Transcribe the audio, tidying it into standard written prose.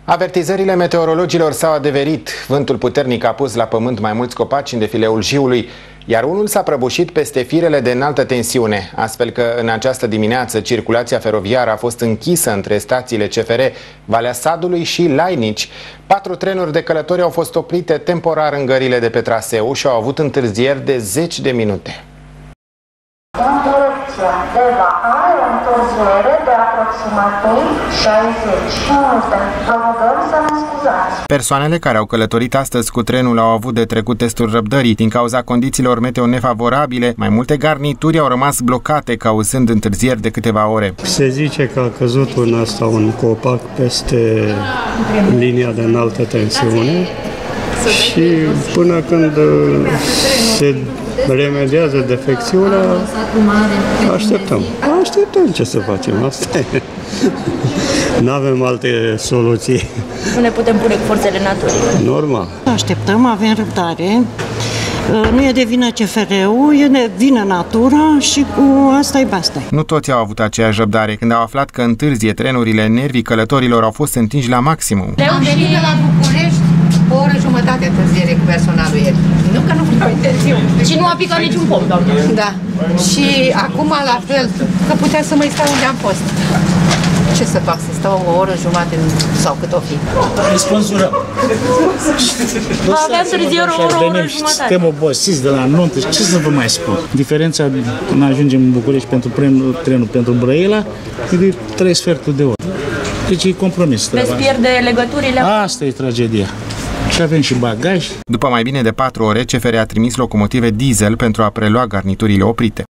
Avertizările meteorologilor s-au adeverit. Vântul puternic a pus la pământ mai mulți copaci în defileul Jiului, iar unul s-a prăbușit peste firele de înaltă tensiune, astfel că în această dimineață circulația feroviară a fost închisă între stațiile CFR Valea Sadului și Lainici. 4 trenuri de călători au fost oprite temporar în gările de pe traseu și au avut întârzieri de 10 de minute. În direcția Deva are o întârziere de aproximativ 60 minute. Vă rugăm să ne scuzați. Persoanele care au călătorit astăzi cu trenul au avut de trecut testul răbdării. Din cauza condițiilor meteo nefavorabile, mai multe garnituri au rămas blocate, cauzând întârzieri de câteva ore. Se zice că a căzut un copac peste linia de înaltă tensiune și până când se remediază defecțiunea, așteptăm ce să facem, asta e. Nu avem alte soluții. Nu ne putem pune cu forțele naturii. Normal. Așteptăm, avem răbdare. Nu e de vină CFR-ul, e de vină natura și cu asta e basta. Nu toți au avut aceeași răbdare. Când au aflat că întârzie trenurile, nervii călătorilor au fost întinși la maximum. Am venit de la București o oră jumătate întârziere cu personalul ieri. Nu că nu vreau interviu. Și nu a picat niciun pom, doamne. Da. Și acum la fel, că putea să mai stau unde am fost. Ce să fac? Să stau o oră jumătate sau cât o fi? Răspunsul Va avea întârziere o oră jumătate. Suntem obosiți de la nuntă. Ce să vă mai spun? Diferența când ajungem în București pentru trenul pentru Brăila e de 3 sferturi de oră. Deci e compromis. Veți pierde legăturile? Asta e tragedia. Și avem și bagaj. După mai bine de 4 ore, CFR a trimis locomotive diesel pentru a prelua garniturile oprite.